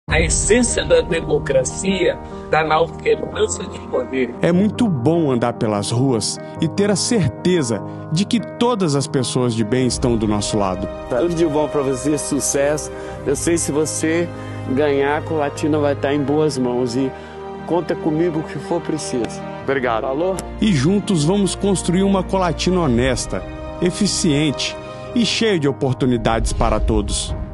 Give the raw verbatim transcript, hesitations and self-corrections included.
A essência da democracia está na alternância de poder. É muito bom andar pelas ruas e ter a certeza de que todas as pessoas de bem estão do nosso lado. Tudo de bom para você, sucesso. Eu sei, se você ganhar, a Colatina vai estar em boas mãos e conta comigo o que for preciso. Obrigado. Falou? E juntos vamos construir uma Colatina honesta, eficiente e cheia de oportunidades para todos.